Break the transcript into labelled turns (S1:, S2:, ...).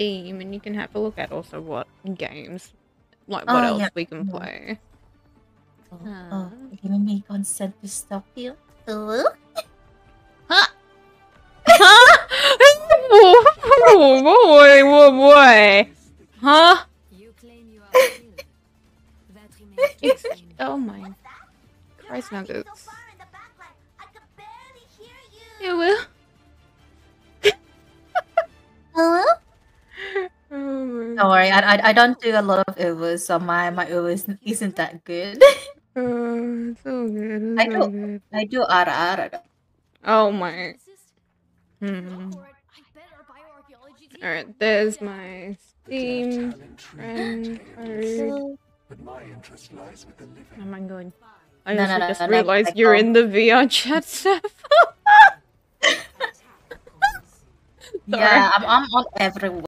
S1: Steam, and you can have a look at also what games, like
S2: Oh,
S1: what else
S2: yeah.
S1: we can
S2: Yeah.
S1: play.
S2: Give me consent to stop you.
S1: Huh? Huh? Oh boy. Huh? Oh my Christ nuggets. You will.
S2: Hello?
S1: Oh
S2: Don't worry, I don't do a lot of Ubers, so my Uber isn't that good.
S1: so good. So good.
S2: I do ara though.
S1: Oh my. Alright, there's my Steam friend code. Oh my god. I
S2: No,
S1: also
S2: no,
S1: just
S2: no,
S1: realized you're in the VR chat, Steph.
S2: Yeah, I'm on everywhere.